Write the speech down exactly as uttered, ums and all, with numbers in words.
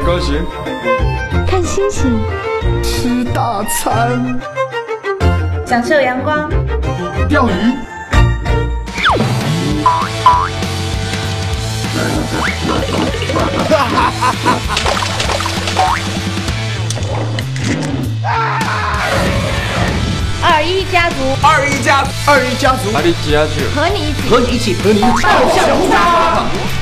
高兴， 看星星， 吃大餐， 享受阳光， 钓鱼。 二一家族， 二一家，二一家族，二一家族， 和你一起， 和你一起，和你一起， 照相出发。